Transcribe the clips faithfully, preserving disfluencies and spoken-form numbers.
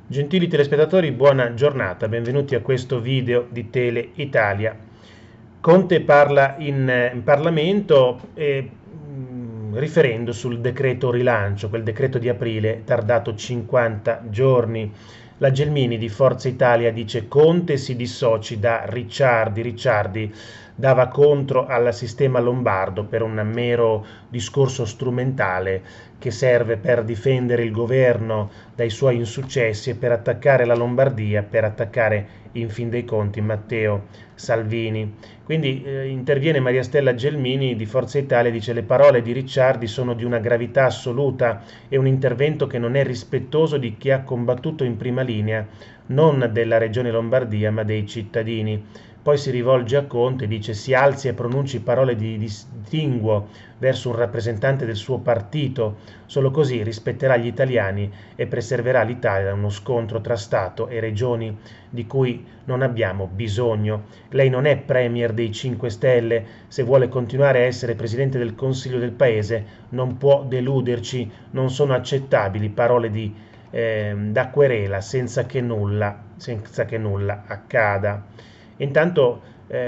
Gentili telespettatori, buona giornata, benvenuti a questo video di Tele Italia. Conte parla in, in Parlamento eh, mh, riferendo sul decreto rilancio, quel decreto di aprile tardato cinquanta giorni. La Gelmini di Forza Italia dice Conte si dissoci da Ricciardi, Ricciardi dava contro al sistema lombardo per un mero discorso strumentale che serve per difendere il governo dai suoi insuccessi e per attaccare la Lombardia, per attaccare in fin dei conti Matteo Salvini. Quindi eh, interviene Maria Stella Gelmini di Forza Italia e dice le parole di Ricciardi sono di una gravità assoluta e un intervento che non è rispettoso di chi ha combattuto in prima linea, non della regione Lombardia ma dei cittadini. Poi si rivolge a Conte e dice si alzi e pronunci parole di distinguo verso un rappresentante del suo partito, solo così rispetterà gli italiani e preserverà l'Italia da uno scontro tra Stato e regioni di cui non abbiamo bisogno. Lei non è premier dei cinque Stelle, se vuole continuare a essere presidente del Consiglio del Paese non può deluderci, non sono accettabili parole di, eh, da querela senza che nulla, senza che nulla accada. Intanto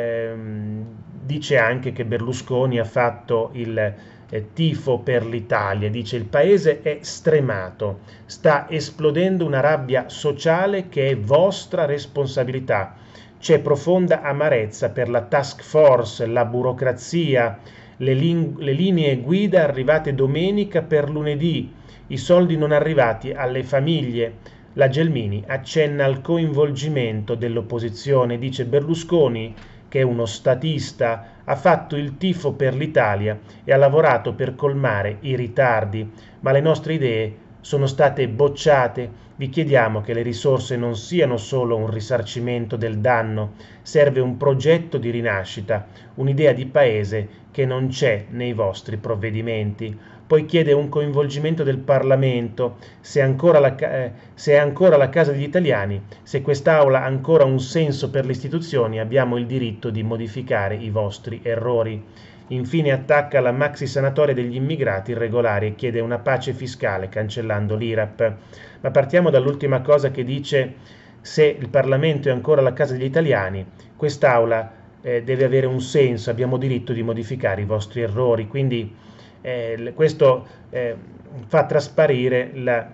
ehm, dice anche che Berlusconi ha fatto il eh, tifo per l'Italia, dice il paese è stremato, sta esplodendo una rabbia sociale che è vostra responsabilità, c'è profonda amarezza per la task force, la burocrazia, le, le linee guida arrivate domenica per lunedì, i soldi non arrivati alle famiglie. La Gelmini accenna al coinvolgimento dell'opposizione, dice Berlusconi, che è uno statista, ha fatto il tifo per l'Italia e ha lavorato per colmare i ritardi, ma le nostre idee sono state bocciate. Vi chiediamo che le risorse non siano solo un risarcimento del danno, serve un progetto di rinascita, un'idea di paese che non c'è nei vostri provvedimenti. Poi chiede un coinvolgimento del Parlamento, se, ancora la, eh, se è ancora la casa degli italiani, se quest'Aula ha ancora un senso per le istituzioni, abbiamo il diritto di modificare i vostri errori. Infine attacca la maxi sanatoria degli immigrati irregolari e chiede una pace fiscale cancellando l'I R A P. Ma partiamo dall'ultima cosa che dice se il Parlamento è ancora la casa degli italiani, quest'Aula eh, deve avere un senso, abbiamo diritto di modificare i vostri errori. Quindi Eh, questo eh, fa trasparire la,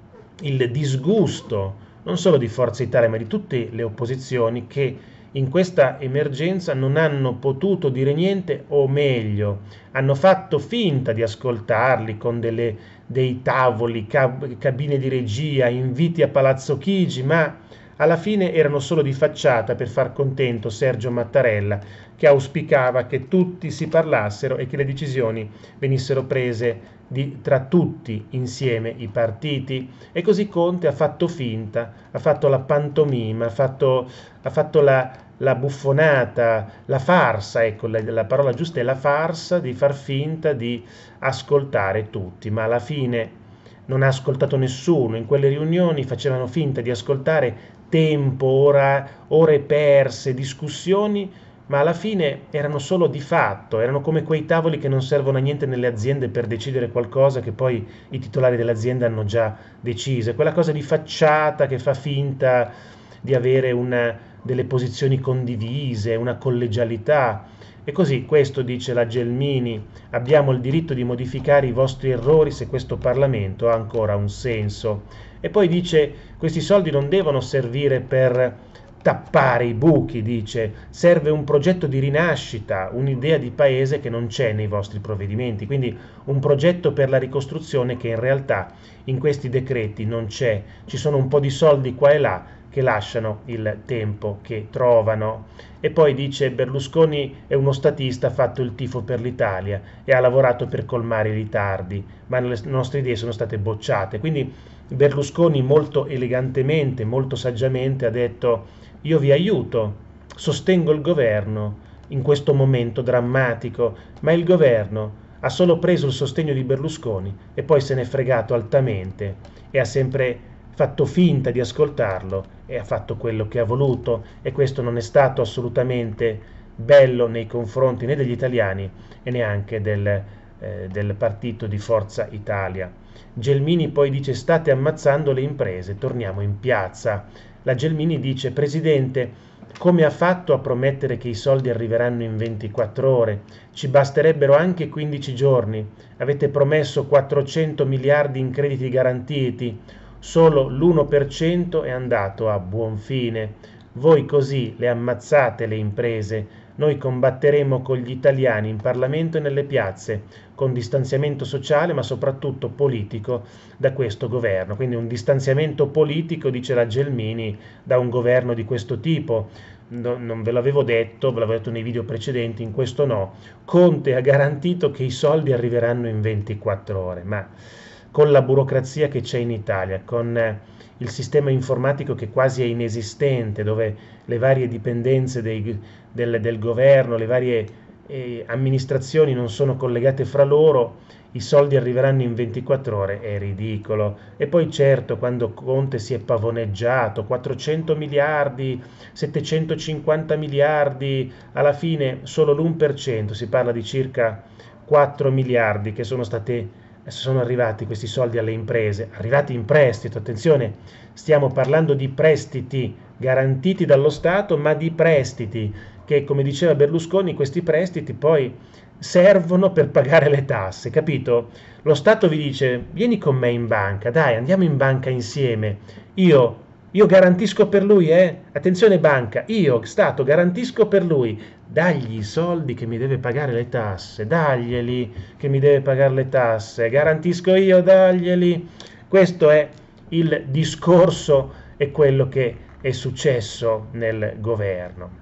il disgusto non solo di Forza Italia ma di tutte le opposizioni che in questa emergenza non hanno potuto dire niente o meglio hanno fatto finta di ascoltarli con delle, dei tavoli, cab- cabine di regia, inviti a Palazzo Chigi, ma alla fine erano solo di facciata per far contento Sergio Mattarella, che auspicava che tutti si parlassero e che le decisioni venissero prese di, tra tutti insieme i partiti. E così Conte ha fatto finta, ha fatto la pantomima, ha fatto, ha fatto la, la buffonata, la farsa, ecco la, la parola giusta è la farsa di far finta di ascoltare tutti, ma alla fine non ha ascoltato nessuno. In quelle riunioni facevano finta di ascoltare tempo, ora, ore perse, discussioni, ma alla fine erano solo di fatto, erano come quei tavoli che non servono a niente nelle aziende per decidere qualcosa che poi i titolari dell'azienda hanno già deciso. È quella cosa di facciata che fa finta di avere una, delle posizioni condivise, una collegialità. E così questo dice la Gelmini, abbiamo il diritto di modificare i vostri errori se questo Parlamento ha ancora un senso. E poi dice questi soldi non devono servire per tappare i buchi, dice, serve un progetto di rinascita, un'idea di paese che non c'è nei vostri provvedimenti, quindi un progetto per la ricostruzione che in realtà in questi decreti non c'è, ci sono un po' di soldi qua e là che lasciano il tempo che trovano. E poi dice Berlusconi è uno statista, ha fatto il tifo per l'Italia e ha lavorato per colmare i ritardi, ma le nostre idee sono state bocciate. Quindi Berlusconi molto elegantemente, molto saggiamente ha detto io vi aiuto, sostengo il governo in questo momento drammatico, ma il governo ha solo preso il sostegno di Berlusconi e poi se n'è fregato altamente e ha sempre fatto finta di ascoltarlo e ha fatto quello che ha voluto, e questo non è stato assolutamente bello nei confronti né degli italiani e neanche del, eh, del partito di Forza Italia. Gelmini poi dice state ammazzando le imprese, torniamo in piazza. La Gelmini dice Presidente, come ha fatto a promettere che i soldi arriveranno in ventiquattro ore? Ci basterebbero anche quindici giorni. Avete promesso quattrocento miliardi in crediti garantiti, solo l'uno per cento è andato a buon fine. Voi così le ammazzate le imprese. Noi combatteremo con gli italiani in Parlamento e nelle piazze, con distanziamento sociale ma soprattutto politico da questo governo. Quindi un distanziamento politico, dice la Gelmini, da un governo di questo tipo. No, non ve l'avevo detto, ve l'avevo detto nei video precedenti, in questo no. Conte ha garantito che i soldi arriveranno in ventiquattro ore, ma con la burocrazia che c'è in Italia, con eh, il sistema informatico che quasi è inesistente, dove le varie dipendenze dei, del, del governo, le varie eh, amministrazioni non sono collegate fra loro, i soldi arriveranno in ventiquattro ore, è ridicolo. E poi certo, quando Conte si è pavoneggiato, quattrocento miliardi, settecentocinquanta miliardi, alla fine solo l'uno per cento, si parla di circa quattro miliardi che sono state sono arrivati questi soldi alle imprese, arrivati in prestito, attenzione, stiamo parlando di prestiti garantiti dallo Stato, ma di prestiti che, come diceva Berlusconi, questi prestiti poi servono per pagare le tasse, capito? Lo Stato vi dice, vieni con me in banca, dai, andiamo in banca insieme, io, io garantisco per lui, eh? Attenzione banca, io, Stato, garantisco per lui, dagli i soldi che mi deve pagare le tasse, daglieli che mi deve pagare le tasse, garantisco io, daglieli. Questo è il discorso e quello che è successo nel governo.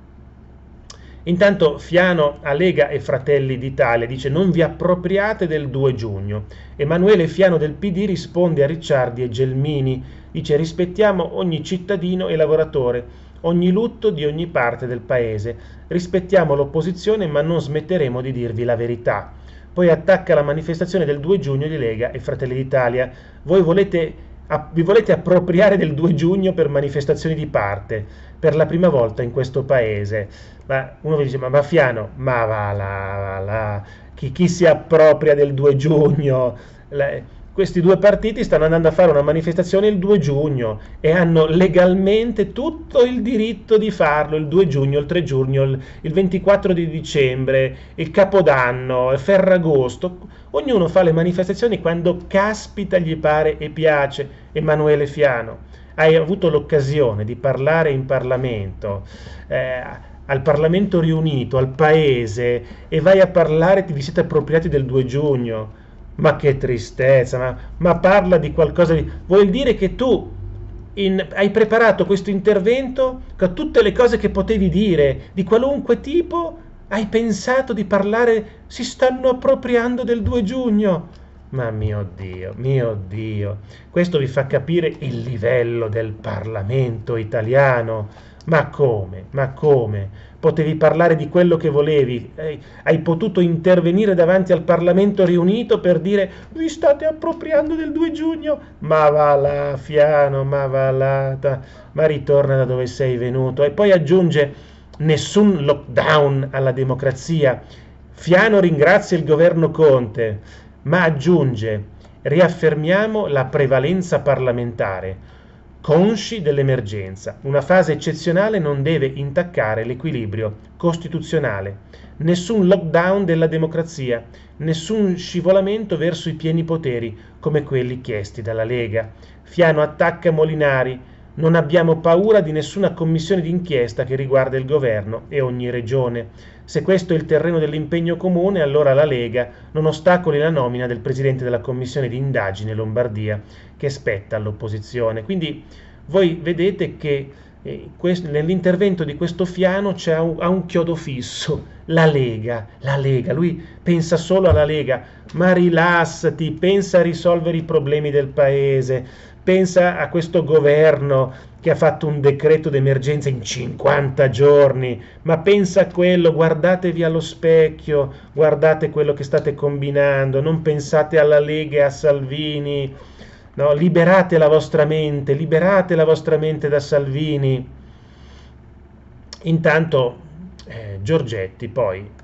Intanto Fiano a Lega e Fratelli d'Italia dice non vi appropriate del due giugno. Emanuele Fiano del P D risponde a Ricciardi e Gelmini, dice rispettiamo ogni cittadino e lavoratore, ogni lutto di ogni parte del paese, rispettiamo l'opposizione ma non smetteremo di dirvi la verità. Poi attacca la manifestazione del due giugno di Lega e Fratelli d'Italia, voi volete, vi volete appropriare del due giugno per manifestazioni di parte, per la prima volta in questo paese. Ma uno vi dice, ma, ma Fiano, ma va là, va là, chi, chi si appropria del due giugno? La, questi due partiti stanno andando a fare una manifestazione il due giugno e hanno legalmente tutto il diritto di farlo il due giugno, il tre giugno, il, il ventiquattro di dicembre, il Capodanno, il Ferragosto. Ognuno fa le manifestazioni quando caspita gli pare e piace. Emanuele Fiano, hai avuto l'occasione di parlare in Parlamento, eh, al Parlamento riunito, al Paese, e vai a parlare, vi siete appropriati del due giugno. Ma che tristezza, ma, ma parla di qualcosa di... Vuol dire che tu in, hai preparato questo intervento con tutte le cose che potevi dire, di qualunque tipo, hai pensato di parlare, si stanno appropriando del due giugno. Ma mio Dio, mio Dio, questo vi fa capire il livello del Parlamento italiano. Ma come? Ma come? Potevi parlare di quello che volevi, hai, hai potuto intervenire davanti al Parlamento riunito per dire vi state appropriando del due giugno, ma va là Fiano, ma va là, ta, ma ritorna da dove sei venuto. E poi aggiunge nessun lockdown alla democrazia. Fiano ringrazia il governo Conte, ma aggiunge riaffermiamo la prevalenza parlamentare. Consci dell'emergenza, una fase eccezionale non deve intaccare l'equilibrio costituzionale. Nessun lockdown della democrazia, nessun scivolamento verso i pieni poteri come quelli chiesti dalla Lega. Fiano attacca Molinari, non abbiamo paura di nessuna commissione d'inchiesta che riguarda il governo e ogni regione. Se questo è il terreno dell'impegno comune, allora la Lega non ostacoli la nomina del presidente della commissione di indagine Lombardia che spetta all'opposizione. Quindi voi vedete che eh, nell'intervento di questo Fiano c'è un, ha un chiodo fisso, la Lega, la Lega, lui pensa solo alla Lega, ma rilassati, pensa a risolvere i problemi del paese, pensa a questo governo che ha fatto un decreto d'emergenza in cinquanta giorni, ma pensa a quello, guardatevi allo specchio, guardate quello che state combinando, non pensate alla Lega e a Salvini, no? Liberate la vostra mente, liberate la vostra mente da Salvini. Intanto eh, Giorgetti poi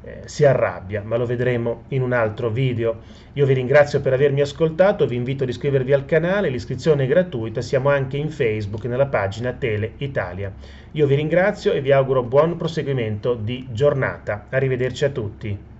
eh, si arrabbia, ma lo vedremo in un altro video. Io vi ringrazio per avermi ascoltato, vi invito ad iscrivervi al canale, l'iscrizione è gratuita, siamo anche in Facebook nella pagina Tele Italia. Io vi ringrazio e vi auguro buon proseguimento di giornata. Arrivederci a tutti.